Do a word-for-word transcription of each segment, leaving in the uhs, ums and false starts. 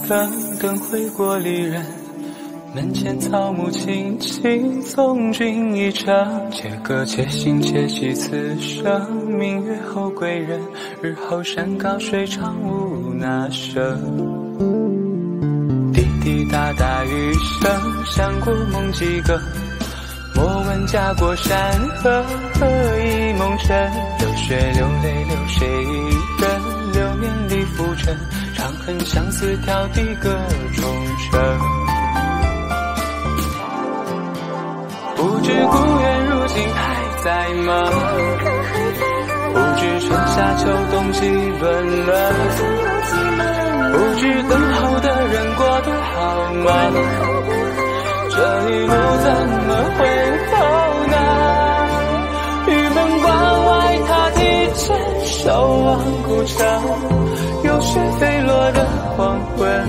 灯灯回过离人，门前草木青青，送君一程。且歌且行且惜此生，明月后归人，日后山高水长无那声。滴滴答答雨声，响过梦几个。莫问家国山河，何以梦尘？流血流泪流谁一人？流年里浮沉，长恨相思挑地各重生。不知故园如今还在吗？不知春夏秋冬几轮了？不知等候的人过得好吗？这一路怎么回头呢？玉门关外踏地牵手望古城，有雪飞落的黄昏。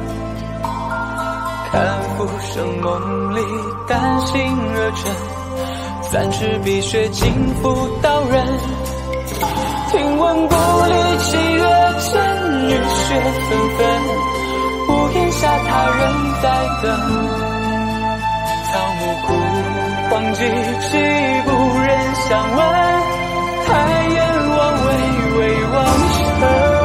看浮生梦里丹心热忱，三尺碧血尽付刀刃。听闻故里七月间，雨雪纷纷，屋檐下他人在等。草木枯黄几几不忍相问，抬眼望巍巍望尘。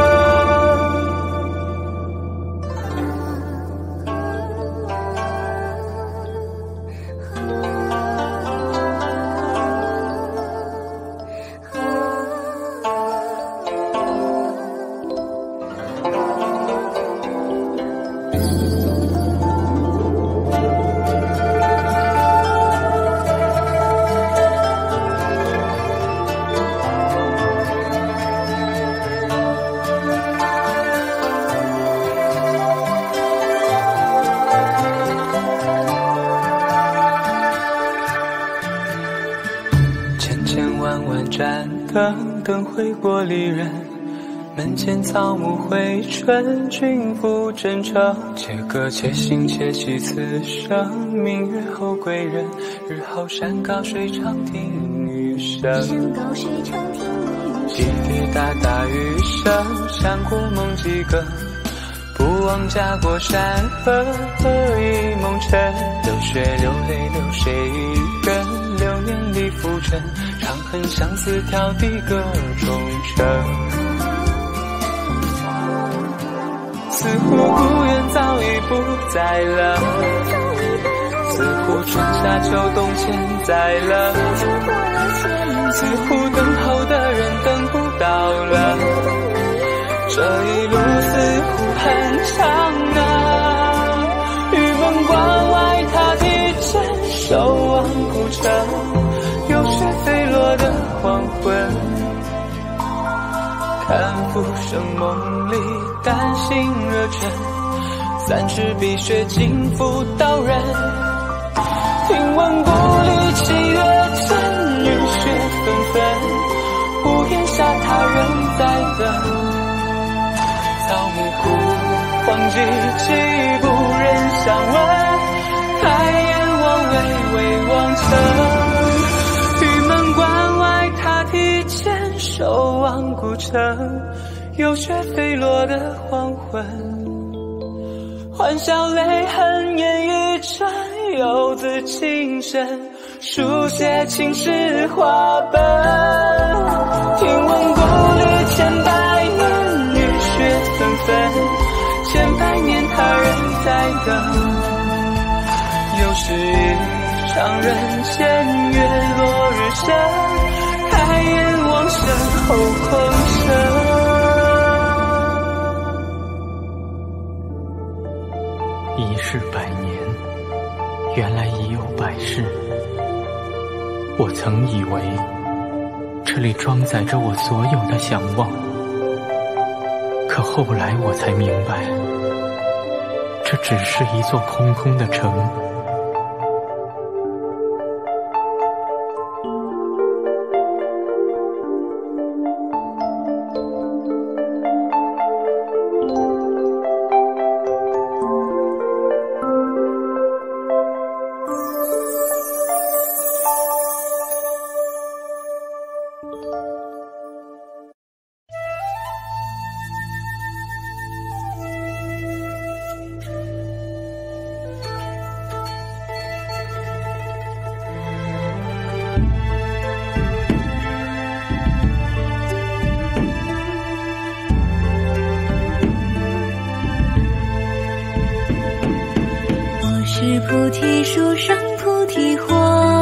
盏灯灯回过离人，门前草木回春，君复真诚。且歌且行且惜此生，明月后归人，日后山高水长听雨声。滴滴答答雨声，响过梦几个。不忘家国山河，何以梦尘？流血流泪流谁一人？流年里浮沉，长恨相思挑地各重生。似乎故园早已不在了，似乎春夏秋冬现在了，似乎等候的人等不到了。这一路似乎很长啊，玉门关外踏地牵手望古城，有雪飞落的黄昏。看浮生梦里丹心热忱，三尺碧血尽付刀刃。听闻故里七月间，雨雪纷纷，屋檐下他人在等。草木枯黄几几不忍相问，抬眼望巍巍望尘。玉门关外踏地牵手望古城，有雪飞落的黄昏。欢笑泪痕演一场游子情深，书写青史话本。听闻故里千百年，雨雪纷纷，千百年他人在等。又是一场人间月落日升，抬眼望身后空生。 一世百年，原来已有百世。我曾以为这里装载着我所有的想望，可后来我才明白，这只是一座空空的城。 提树上菩提花，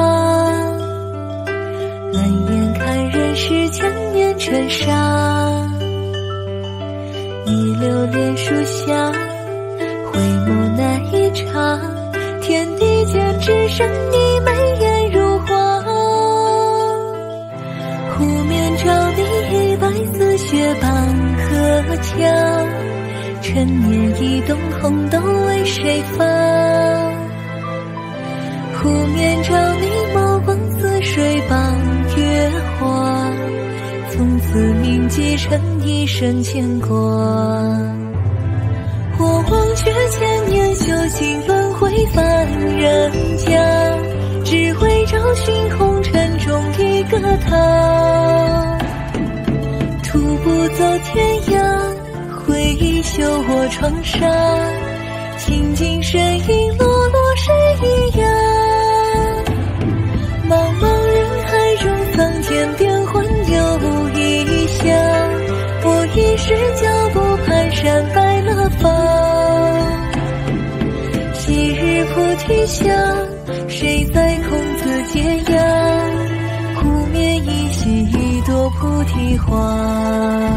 冷眼看人世千年尘沙。你留恋树下，回眸那一刹，天地间只剩你眉眼如画。湖面照你白似雪般荷枪，陈年一动红豆为谁发？湖面照你眸光似水般月华，从此铭记成一生牵挂。我忘却千年修行轮回凡人家，只为找寻红尘中一个他。徒步走天涯，回忆绣我窗纱，清净身影落落谁一样？茫茫人海中桑田变幻又一乡，我一时脚步蹒跚白了发。昔日菩提下，谁在空自嗟呀？湖面依稀一朵菩提花。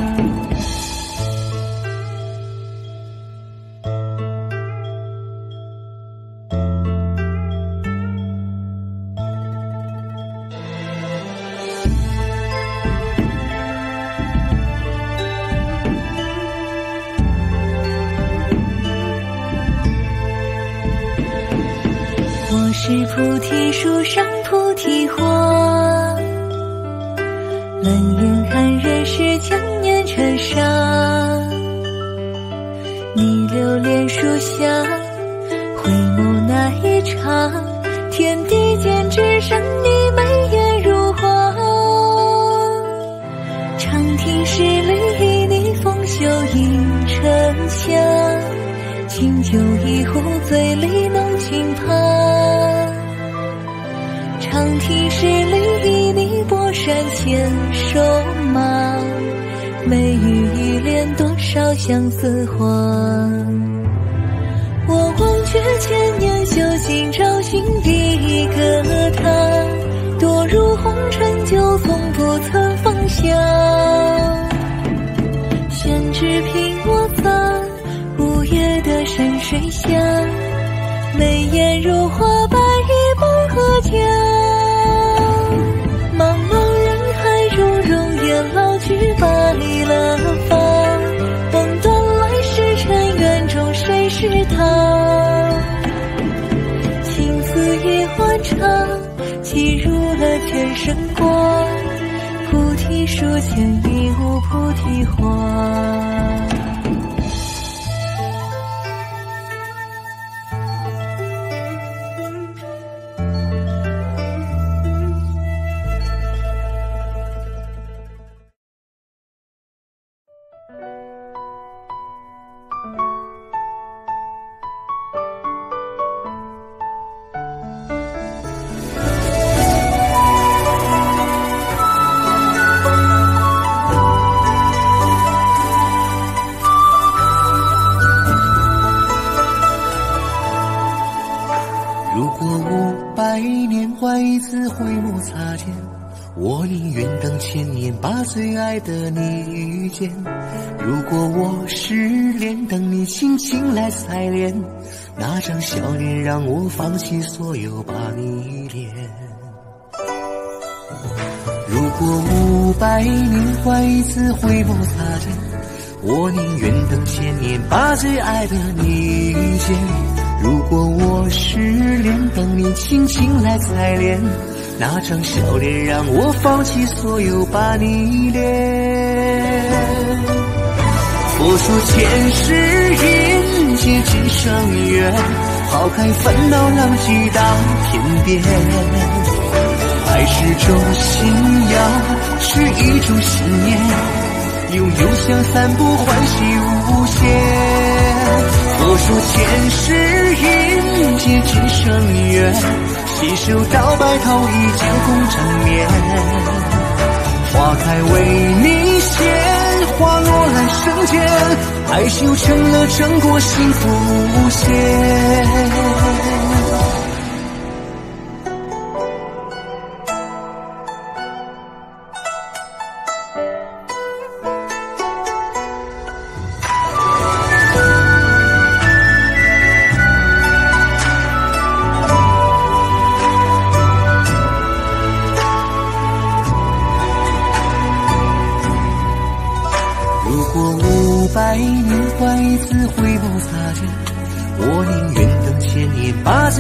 我是菩提树上菩提花，冷眼看人世千年尘沙。你留恋树下，回眸那一刹，天地间只剩你眉眼如画。长亭十里你风袖映沉香，清酒一壶醉里浓情盼。长亭十里你泊山牵手马，眉宇一帘多少相思花。我忘却千年修行找寻一个他，堕入红尘就从不曾放下。宣纸凭我洒，午夜的山水下，眉眼如画，白衣梦和家。茫茫人海中，容颜老去白了发，梦断来世尘缘中谁是他？情丝一换茶，寄入了前生挂。菩提树前已无菩提花。 回眸擦肩，我宁愿等千年，把最爱的你遇见。如果我失恋，等你轻轻来采莲，那张笑脸让我放弃所有，把你依恋。如果五百年换一次回眸擦肩，我宁愿等千年，把最爱的你遇见。如果我失恋，等你轻轻来采莲，那张笑脸让我放弃所有，把你依恋。佛说前世因，劫今生缘，抛开烦恼浪迹到天边。爱是种信仰，是一种信念，拥有相散不欢喜无限。佛说前世因，劫今生缘，携手到白头已经共枕眠。花开为你献，花落来生间，爱修成了正果，幸福无限。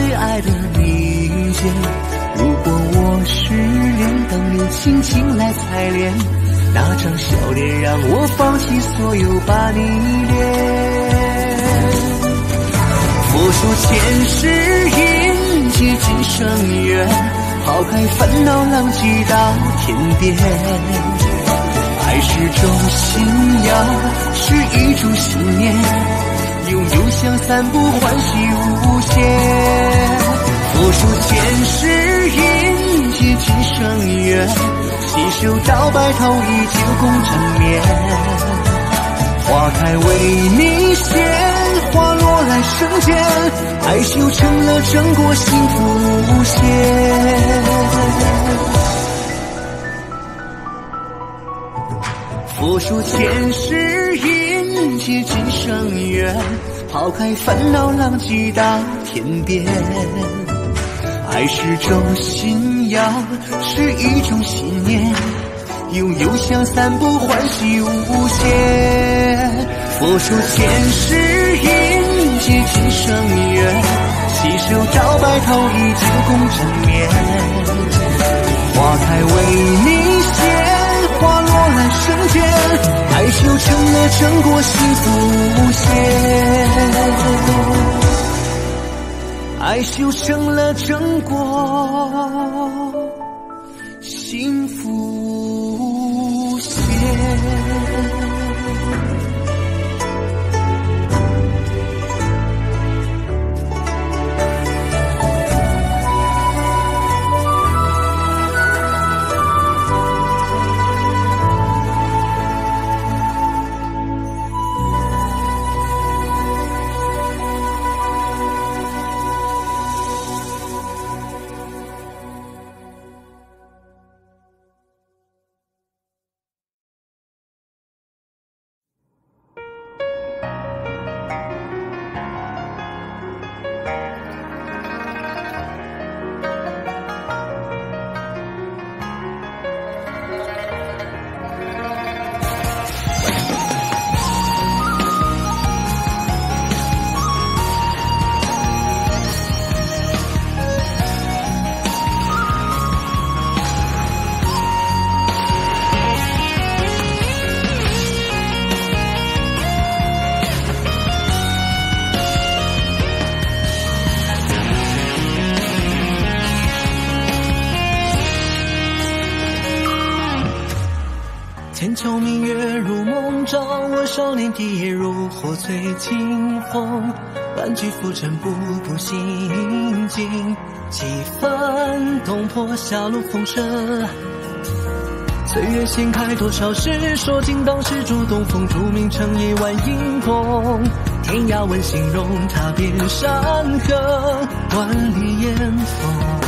最爱的明天。如果我失恋，当你轻轻来采莲，那张笑脸让我放弃所有把你恋。佛说前世因，结今生缘，抛开烦恼浪迹到天边。爱是种信仰，是一种信念，拥有相散不欢喜无限。佛说前世因，结今生缘，携手到白头依旧共枕眠。花开为你谢，花落来生间，爱修成了正果，幸福无限。佛说前世因，结今生缘，抛开烦恼浪迹到天边。爱是种信仰，是一种信念，拥有相散不欢喜无限。佛说前世因，结今生缘，携手到白头依旧共枕眠。花开为你谢，花落来生间，爱修成了正果，幸福无限。爱修成了正果，幸福无限。 千秋明月如梦照，我少年第一如火醉惊风，万句浮沉步步心惊，几番东坡下路风声。岁月掀开多少事，说尽当时主东风，著名成一万英功。天涯闻形容，踏遍山河，万里烟风。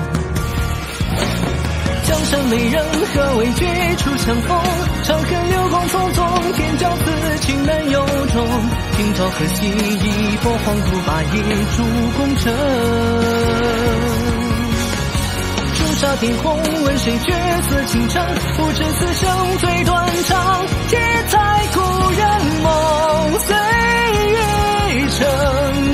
江山美人何为绝处相逢，长恨流光匆匆，天骄此情难有终。今朝何夕，一波黄土把一烛功成。朱砂点红，问谁绝色倾城，不知此生最断肠。铁彩故人梦，岁月成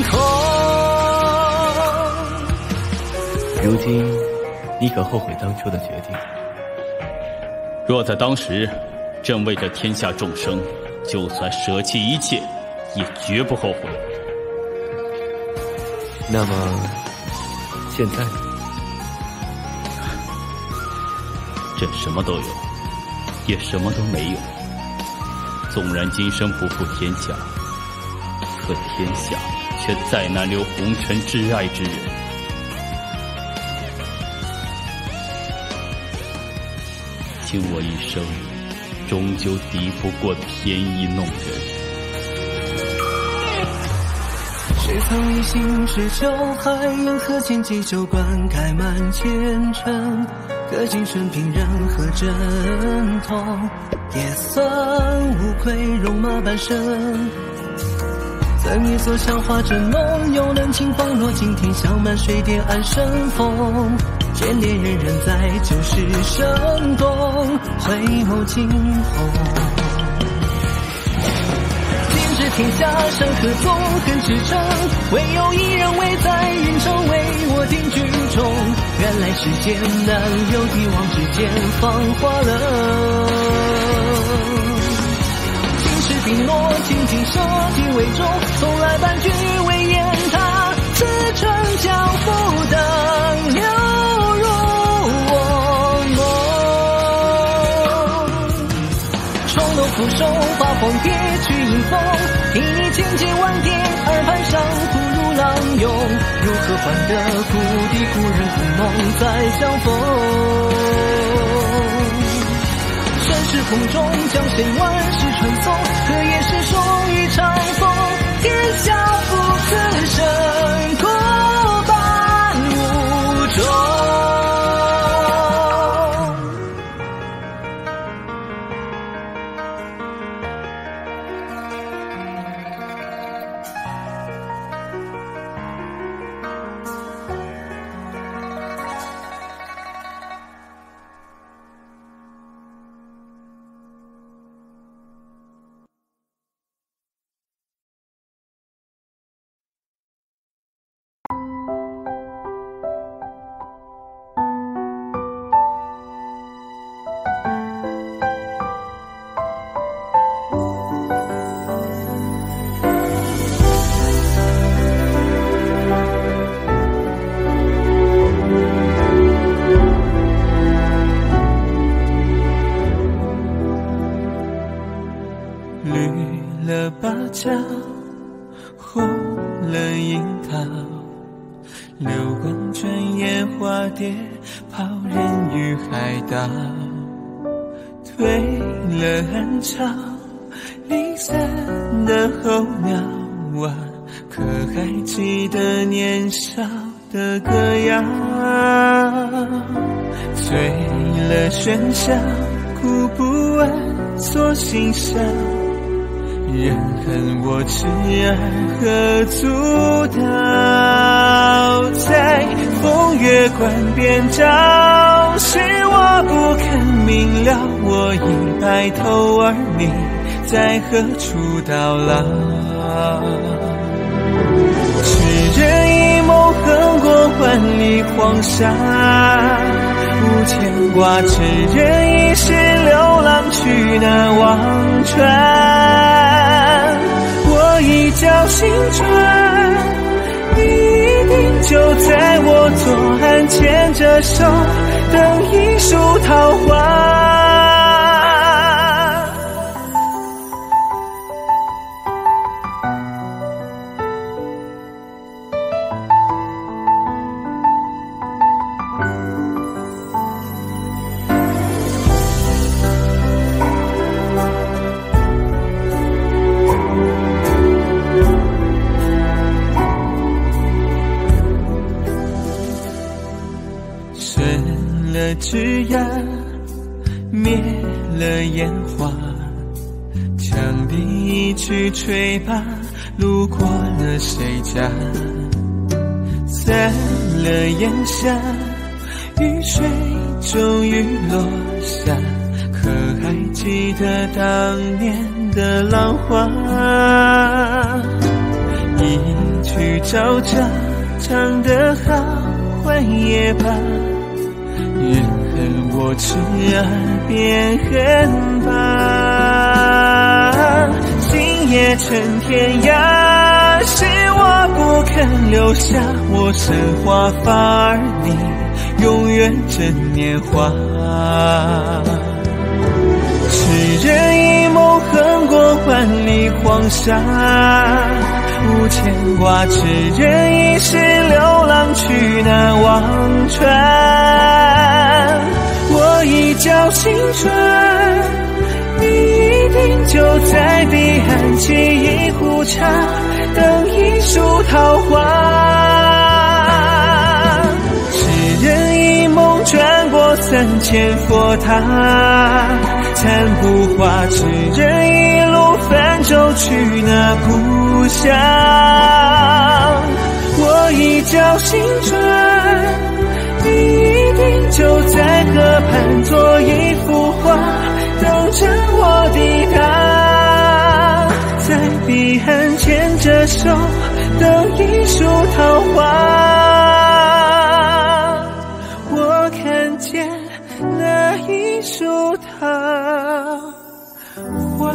空。 如今你可后悔当初的决定？ 若在当时正为这天下众生，就算舍弃一切也绝不后悔。 那么现在这什么都有，也什么都没有。纵然今生不负天下，可天下却再难留红尘挚爱之人。倾我一生，终究抵不过便宜弄人。 谁曾一心只求海，缘何千机酒馆开满前程。可今生平人何阵痛，也算无愧戎马半生。曾一所香花正浓，又能轻放若今天香满水点安生风。眷恋人人在旧时生动，回眸惊鸿。今世天下山河纵横驰骋，唯有一人围在云中为我定居中。原来世间难有一往之间芳华了。今世并诺，静静舍己为重，从来半句未言他，此春江浮灯流入我梦。重楼俯首，八荒跌去迎风，听你千千万叠，耳畔上忽如浪涌。如何换得故地故人故梦再相逢？盛世空中将谁万世传颂？何也是属于长风？天下负此生，孤伴无中。 绿了芭蕉，红了樱桃，流光转眼化蝶，抛人于海岛。退了暗潮，离散的候鸟啊，可还记得年少的歌谣？醉了喧嚣，哭不完锁心上，人恨我痴儿何足道？在风月观边照，是我不肯明了，我已白头，而你在何处到老？痴人一梦横过万里黄沙，无牵挂，痴人一世流浪去那忘川。我一觉醒转，你一定就在我左岸，牵着手等一树桃花。枝桠灭了烟花，羌笛一曲吹罢，路过了谁家？散了烟霞，雨水终于落下，可还记得当年的浪花？一曲朝朝，唱得好，换也罢。人恨我痴儿便恨吧，今夜成天涯，是我不肯留下我生华发，而你永远真年华。痴人一梦横过万里黄沙，无牵挂，痴人一世流浪去那忘川。我一觉醒转，你一定就在彼岸，沏一壶茶，等一树桃花。痴人一梦转过三千佛塔，残不化，痴人一路泛舟去那故乡。我一觉醒转，你一定就在河畔做一幅画，等着我抵达，在彼岸手的一束桃花，我看见了一束桃花。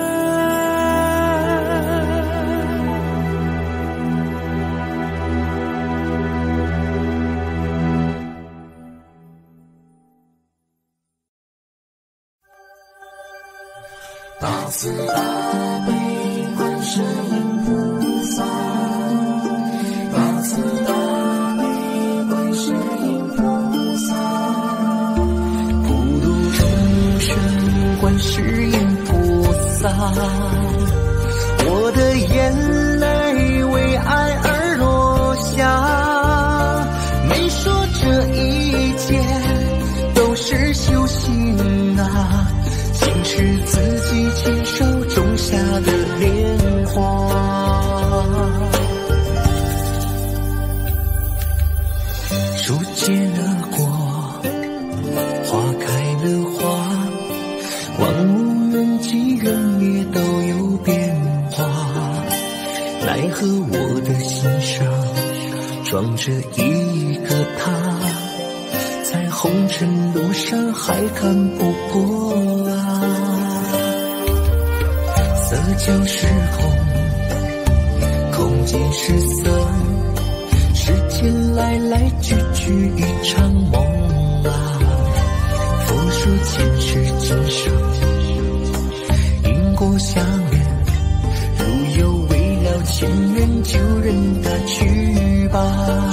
大慈大悲观世音菩萨，大慈大悲观世音菩萨， 普度众生观世音菩萨，我的眼泪为爱而落下，没说这一切都是修行啊，竟是自己亲手种下的莲花。树结了果，花开了花，万物缘起缘灭都有变化，奈何我的心上装着一个他，在红尘路上还看不破啊。色就是空，空即是色，世间来来去去一场梦啊。佛说前世今生，因果相连，如有未了前缘，就任它去吧。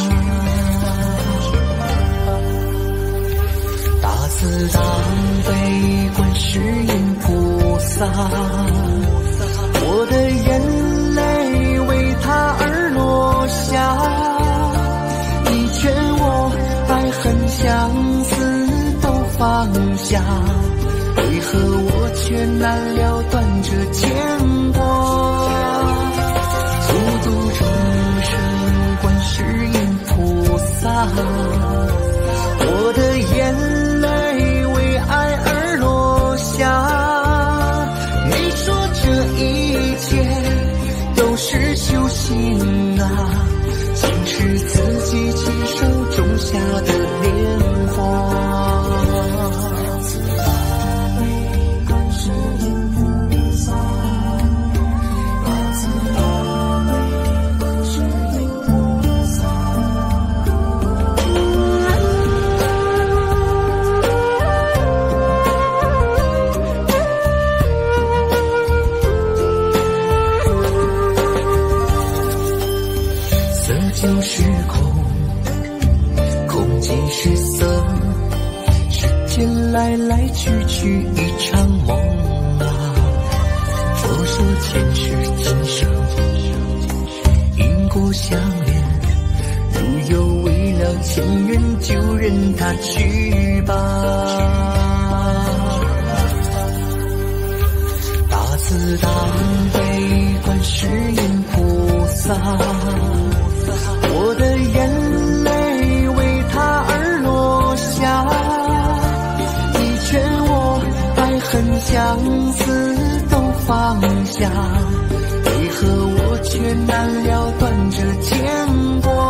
大慈大悲观世音菩萨，我的眼泪为他而落下，你劝我爱恨相思都放下，为何我却难了断这牵挂？普度众生观世音菩萨，我的眼泪为爱而落下，没说这一切都是修行啊，竟是自己亲手种下的莲花。就是空，空即是色，世间来来去去一场梦啊。佛说前世今生，因果相连，如有未了前缘，就任它去吧。大慈大悲观世音菩萨，我的眼泪为他而落下，你劝我爱恨相思都放下，为何我却难了断这牵挂？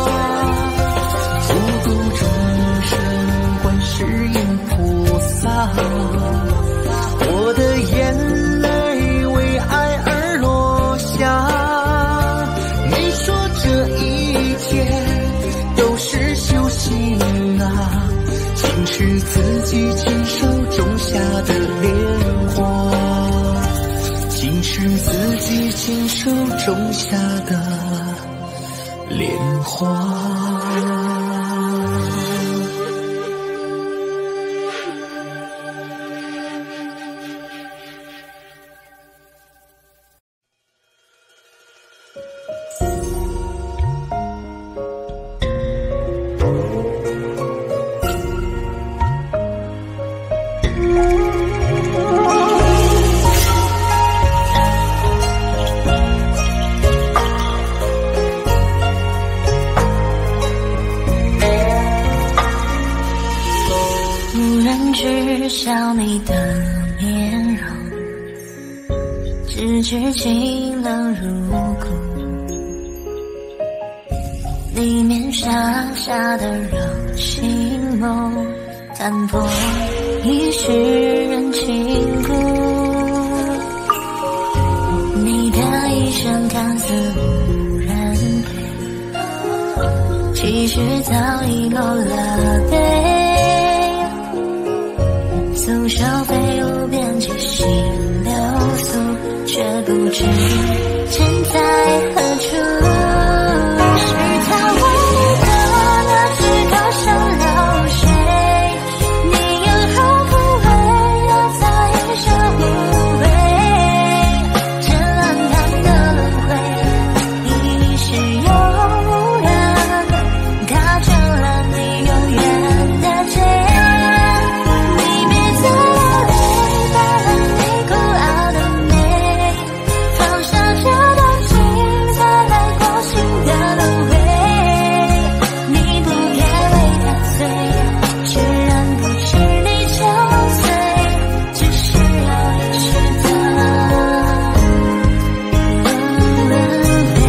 普度众生观世音菩萨，我的眼泪为爱而落下，没说这一切都是修行啊，竟是自己亲手种下的莲花，竟是自己亲手种下的莲花。 知晓你的面容，只觉清冷如骨， 里面傻傻的让情梦淡薄一世人情故。你的一生看似无人陪，其实早已落了杯。诉说飞舞遍际心流苏，却不知身在何处。是他为你的那只高山流水，你又何苦为了在这无味？这浪漫的轮回，一世有人嘎成了你永远的罪。你别再流泪，带了你孤傲的美，放下这段情，再来过新的轮回。你不该为他醉，居然不知你憔悴，只是要一时的轮回。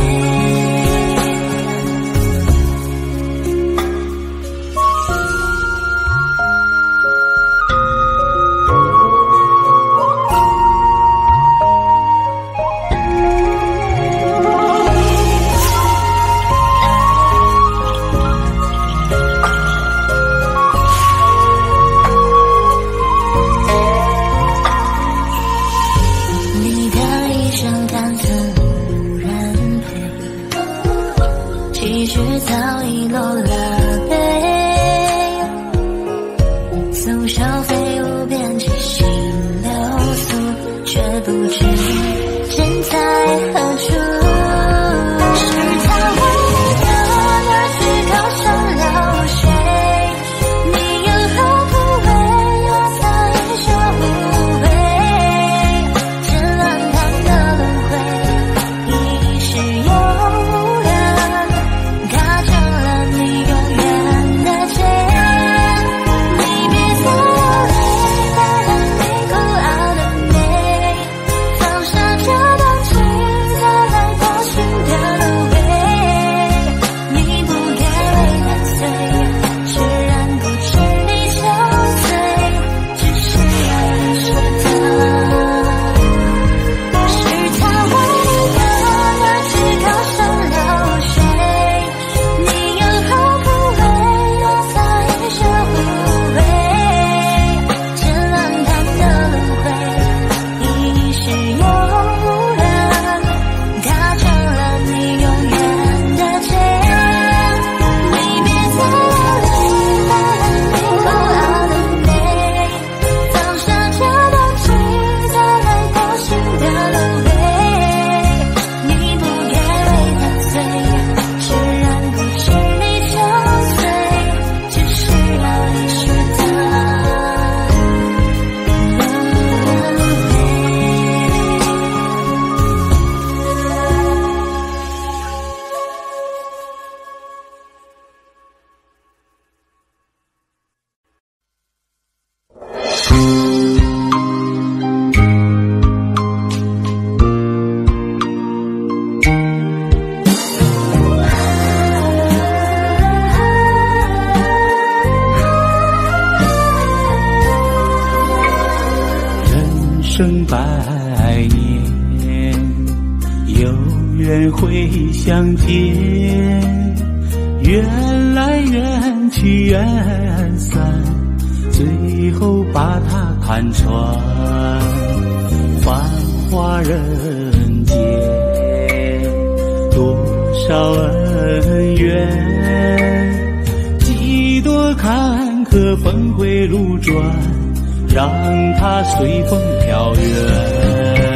你的一生看似无人陪，其实早已落了杯。诉说飞舞遍际心流苏，却不知身在何处。是他为你的那只高山流水，你又何苦为了在这无味？这浪漫的轮回，一世有人嘎成了你永远的罪。你别再流泪，带了你孤傲的美，放下这段情，再来过新的轮回。你不该为他醉，居然不知你憔悴，只是要一时的。是他为你的那只高山流水，你又何苦为了在这无味？这浪漫的轮回，一世有人嘎成了你永远的罪。你别再流泪，带了你孤傲的美，放下这段情，再来过新的轮回。你不该为他醉，居然不知你憔悴，只是要一时的轮回。 人生百年，有缘会相见，缘来缘去缘散，最后把它看穿。繁华人间，多少恩怨，几多坎坷峰回路转，让它随风飘远。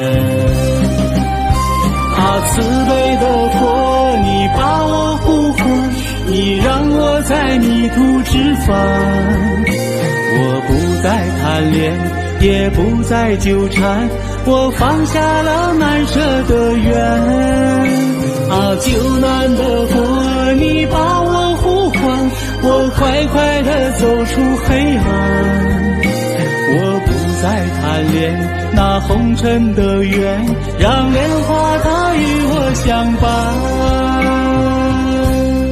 啊，慈悲的佛，你把我呼唤，你让我在迷途知返。我不再贪恋，也不再纠缠，我放下了难舍的缘。啊，救难的佛，你把我呼唤，我快快地走出黑暗。我不再贪恋那红尘的缘，让莲花它与我相伴。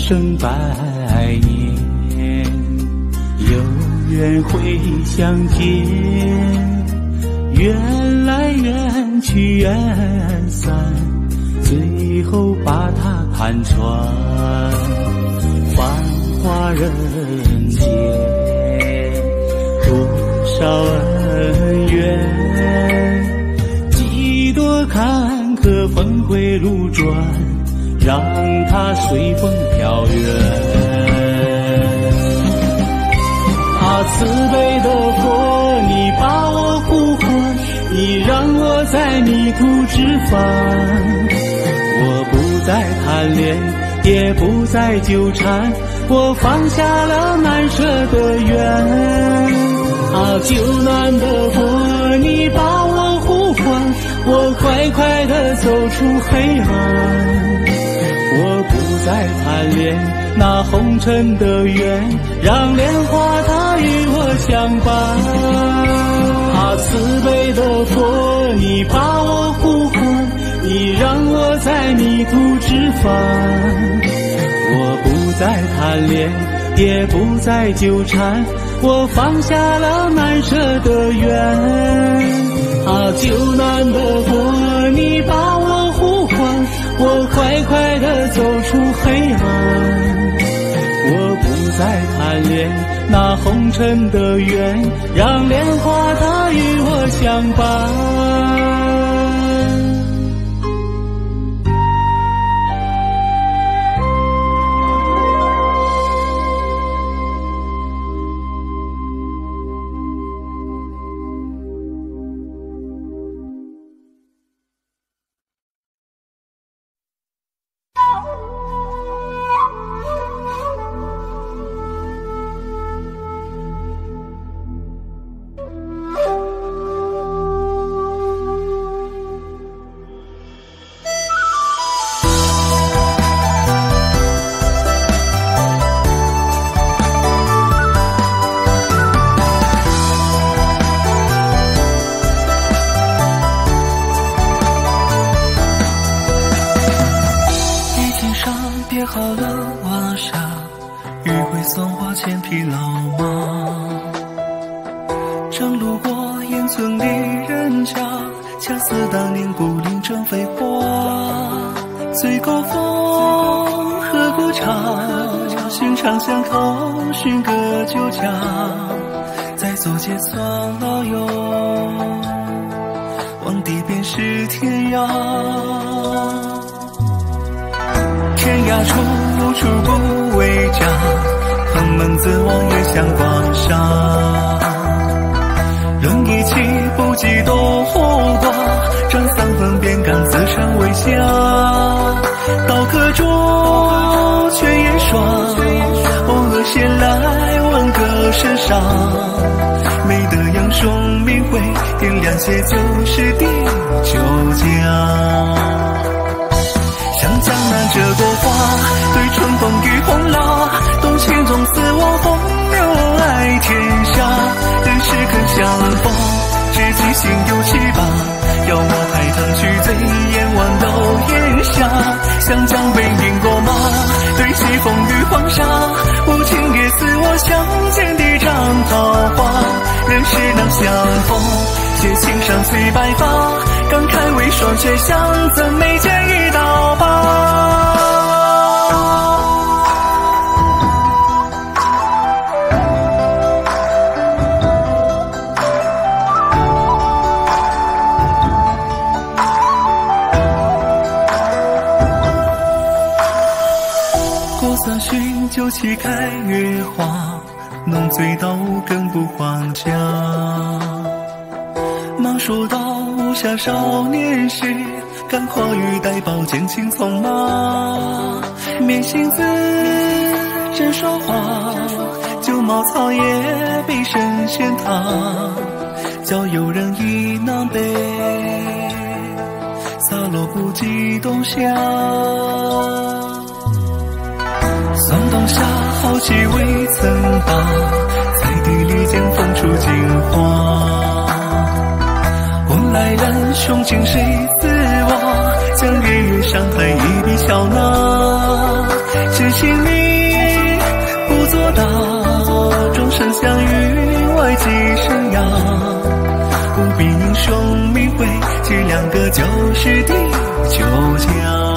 生百年，有缘会相见，缘来缘去缘散，最后把它看穿。繁华人间，多少恩怨，几多坎坷峰回路转，让它随风飘远。啊，慈悲的佛，你把我呼唤，你让我在迷途知返。我不再贪恋，也不再纠缠，我放下了难舍的缘。啊，救难的佛，你把我呼唤，我快快地走出黑暗。我不再贪恋那红尘的缘，让莲花它与我相伴。啊，慈悲的佛，你把我呼唤，你让我在迷途知返。我不再贪恋，也不再纠缠，我放下了难舍的缘。啊，救难的佛，你把我呼唤，我快快地走出黑暗。我不再贪恋那红尘的缘，让莲花它与我相伴。 旗开月华，浓醉到更不还家。忙说到无暇少年时，敢跨越带宝剑青匆马。面行字真说话，旧茅草也被神仙踏。叫游人已南北，洒落不及冬夏。算冬夏好气未曾罢，在地里间放出金花。问来人雄情谁自挖？将日月上台一笔笑纳，知心你就是地久家。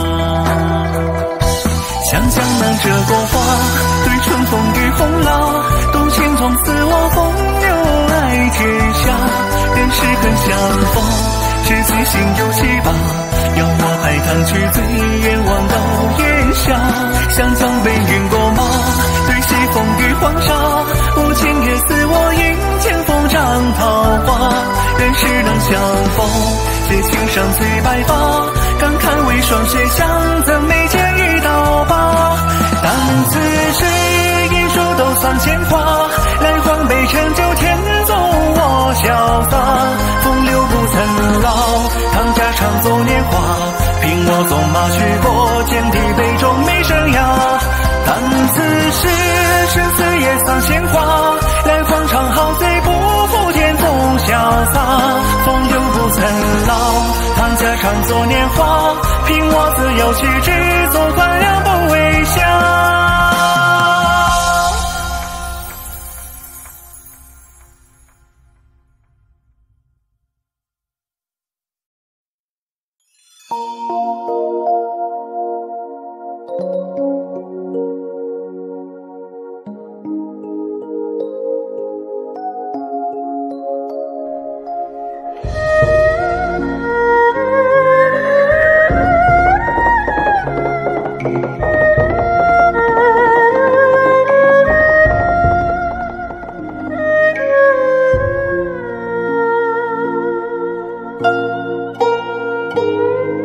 像江南这朵花，对春风与红蜡，都情从此我风流爱之下。人世很相逢，知己心有七八，要我抬看去最远望到烟霞。像江北云过马，对西风与黄沙，无情也似我迎剑锋斩桃花。人世能相逢，借青山催白发，感慨为霜雪相赠，眉间一道疤。但此时银书都算铅华，来黄杯陈酒天纵我潇洒。风流不曾老，唐家常作年华，凭我纵马去过剑地杯中没生涯。但此时生死也算鲜花，来黄长好醉不负天风潇洒。风流不曾老，唐家常作年华，凭我自由去只做官两不为下。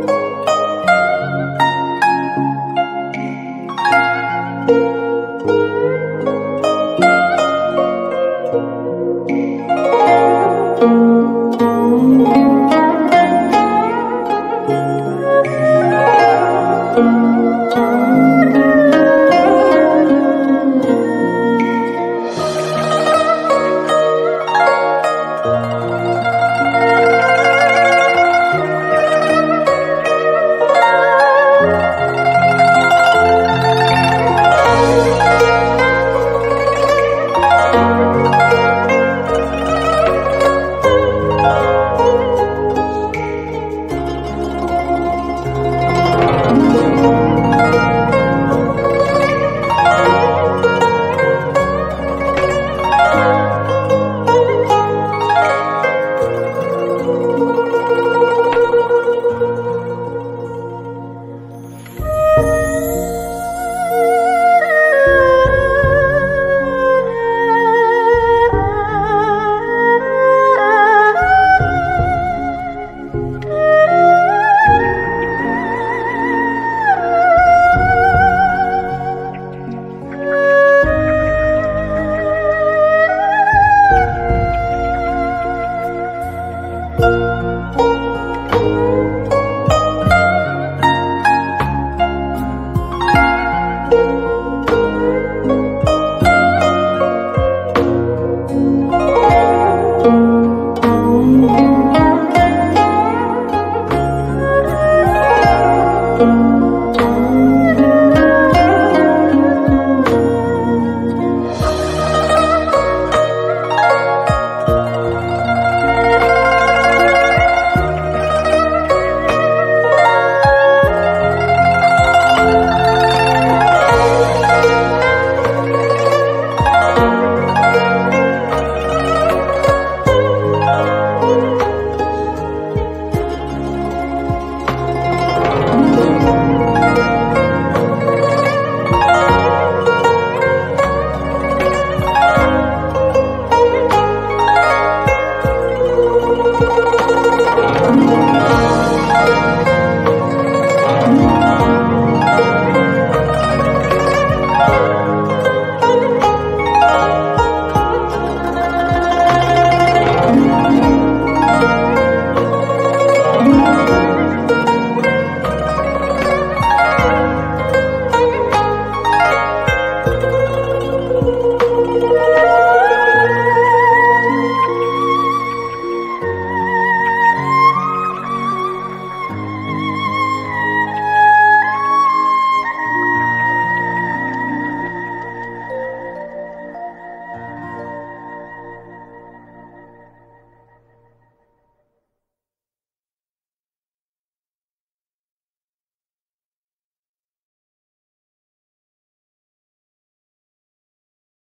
啊。